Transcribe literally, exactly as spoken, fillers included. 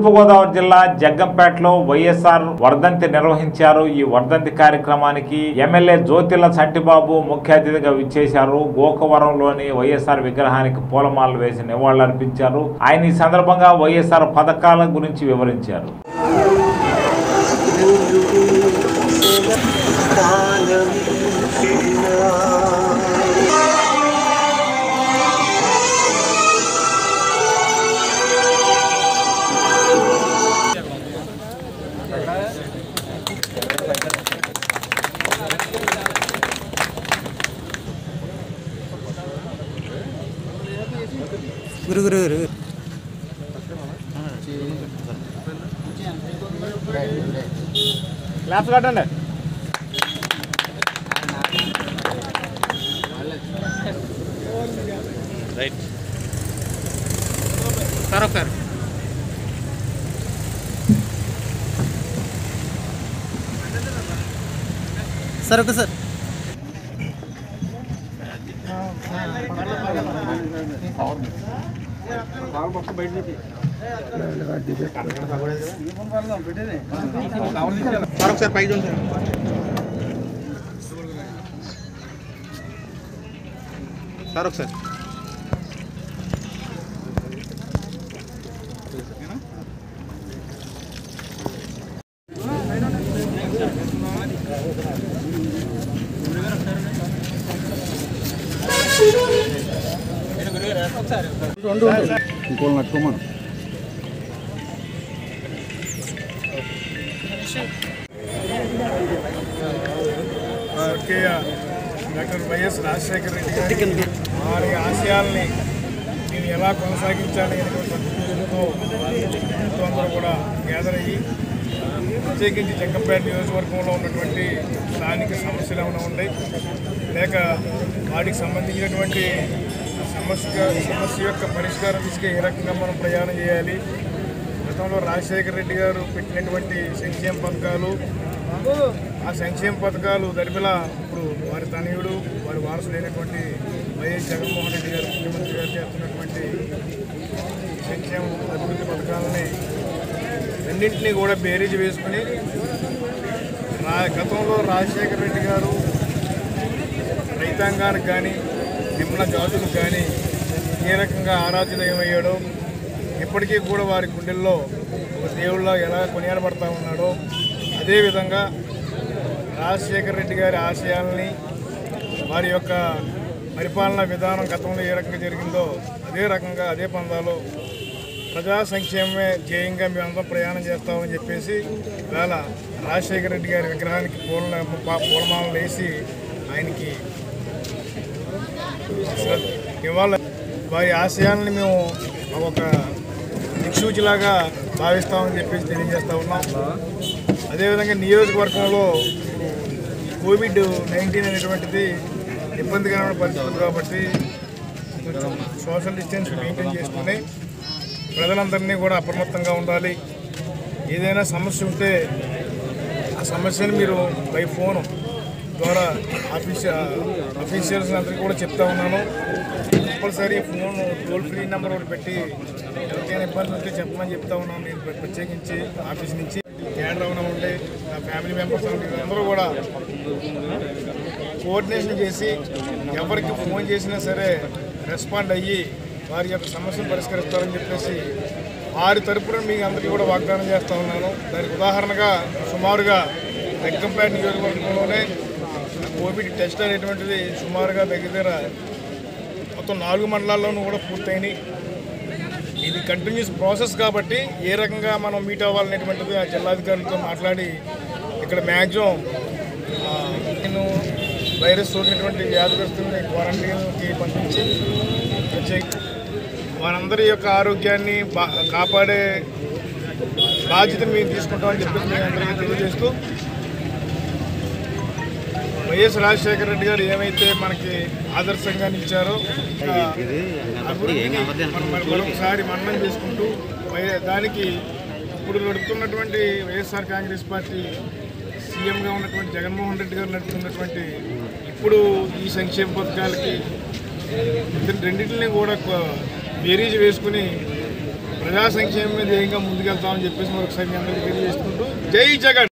తూర్పుగోదావరి జిల్లా జగ్గంపేటలో వైఎస్ఆర్ వర్ధంతి నిర్వహించారు। ఈ వర్ధంతి కార్యక్రమానికి ఎమ్మెల్యే జ్యోతిల సంటిబాబు ముఖ్య అతిథిగా విచ్చేశారు। గోకవరంలోని వైఎస్ఆర్ విగ్రహానికి పూలమాలలు వేసి నివాళులర్పించారు। ఆయన ఈ సందర్భంగా వైఎస్ఆర్ పథకాల గురించి వివరించారు। గురు గురు గురు క్లాస్ కట్టండి। రైట్ సార్ ఒకసారి సార్ ఒక సార్ ఒకసారి పైకి ఉంటారు సార్ ఒకసారి ఇంకోళ్ళు నట్టుకోమను డాక్టర్ వైఎస్ రాజశేఖర రెడ్డి గారి వారి ఆశయాల్ని నేను ఎలా కొనసాగించాలి అనేటువంటి అందరూ కూడా గ్యాదర్ అయ్యి ప్రత్యేకించి జగ్గంపేట నియోజకవర్గంలో ఉన్నటువంటి స్థానిక సమస్యలు ఏమైనా ఉన్నాయి లేక వాటికి సంబంధించినటువంటి సమస్య సమస్య యొక్క పరిష్కారం తీసుకే ఏ రకంగా మనం ప్రయాణం చేయాలి, గతంలో రాజశేఖర రెడ్డి గారు పెట్టినటువంటి సంక్షేమ పథకాలు ఆ సంక్షేమ పథకాలు దరిమిలా ఇప్పుడు వారి తనయుడు వారి వారసులైనటువంటి వైఎస్ జగన్మోహన్ రెడ్డి గారు ముఖ్యమంత్రి గారు చేస్తున్నటువంటి సంక్షేమ అభివృద్ధి పథకాలని రెండింటినీ కూడా బేరీజ్ వేసుకుని రా గతంలో రాజశేఖర రెడ్డి గారు రైతాంగానికి కానీ నిమ్న జాతులకు కానీ ఏ రకంగా ఆరాధ్యదయమయ్యాడో ఇప్పటికీ కూడా వారి గుండెల్లో ఒక దేవుళ్ళ ఎలా కొనియాడబడతా ఉన్నాడో అదేవిధంగా రాజశేఖర రెడ్డి గారి ఆశయాలని వారి యొక్క పరిపాలనా విధానం గతంలో ఏ రకంగా జరిగిందో అదే రకంగా అదే పందాలో ప్రజా సంక్షేమమే ధ్యేయంగా మేమందరం ప్రయాణం చేస్తామని చెప్పేసి ఇవాళ రాజశేఖర రెడ్డి గారి విగ్రహానికి పూల పూలమాలలు వేసి ఆయనకి ఇవాళ వారి ఆశయాలని మేము ఒక దిక్సూచిలాగా భావిస్తామని చెప్పేసి తెలియజేస్తూ ఉన్నాం। అదేవిధంగా నియోజకవర్గంలో కోవిడ్ నైన్టీన్ అనేటువంటిది ఇబ్బందికరమైన పరిస్థితులు కాబట్టి కొంచెం సోషల్ డిస్టెన్స్ మెయింటైన్ చేసుకుని ప్రజలందరినీ కూడా అప్రమత్తంగా ఉండాలి। ఏదైనా సమస్య ఉంటే ఆ సమస్యను మీరు బై ఫోన్ ద్వారా ఆఫీస్ అఫీషియల్స్ అందరికీ కూడా చెప్తా ఉన్నాను। Compulsory phone toll free number ఒకటి పెట్టి ఎవరికైనా ఇబ్బంది ఉంటే చెప్పమని చెప్తా ఉన్నాను। నేను ప్రత్యేకించి ఆఫీస్ నుంచి క్యాడర్ ఏమైనా ఉంటే నా ఫ్యామిలీ మెంబర్స్ అందరూ కూడా కోఆర్డినేషన్ చేసి ఎవరికి ఫోన్ చేసినా సరే రెస్పాండ్ అయ్యి వారి యొక్క సమస్యను పరిష్కరిస్తారని చెప్పేసి వారి తరపున మీ అందరికీ కూడా వాగ్దానం చేస్తూ ఉన్నాను। దానికి ఉదాహరణగా సుమారుగా జగ్గంపేట నియోజకవర్గంలోనే కోవిడ్ టెస్ట్ అనేటువంటిది సుమారుగా దగ్గర మొత్తం నాలుగు మండలాల్లోనూ కూడా పూర్తయినాయి। ఇది కంటిన్యూస్ ప్రాసెస్ కాబట్టి ఏ రకంగా మనం మీట్ అవ్వాలనేటువంటిది ఆ జిల్లాధికారులతో మాట్లాడి ఇక్కడ మ్యాక్సిమం నేను వైరస్ సోకినటువంటి వ్యాధిగ్రస్తుల్ని క్వారంటైన్కి పంపించి వారందరి యొక్క ఆరోగ్యాన్ని బా కాపాడే బాధ్యత మేము తీసుకుంటామని చెప్పేసి మేము అందరికీ తెలియజేస్తూ వైఎస్ రాజశేఖర రెడ్డి గారు ఏమైతే మనకి ఆదర్శంగా నిలిచారో అభివృద్ధిని మనం మరొకసారి మన్నం చేసుకుంటూ దానికి ఇప్పుడు నడుపుతున్నటువంటి వైఎస్ఆర్ కాంగ్రెస్ పార్టీ సీఎంగా ఉన్నటువంటి జగన్మోహన్ రెడ్డి గారు నడుపుతున్నటువంటి ఇప్పుడు ఈ సంక్షేమ పథకాలకి రెండింటిని కూడా బేరీజ్ వేసుకుని ప్రజా సంక్షేమం మీద ధ్యేయంగా ముందుకెళ్తామని చెప్పేసి మరొకసారి మీ అందరికీ తెలియజేసుకుంటూ జై జగన్.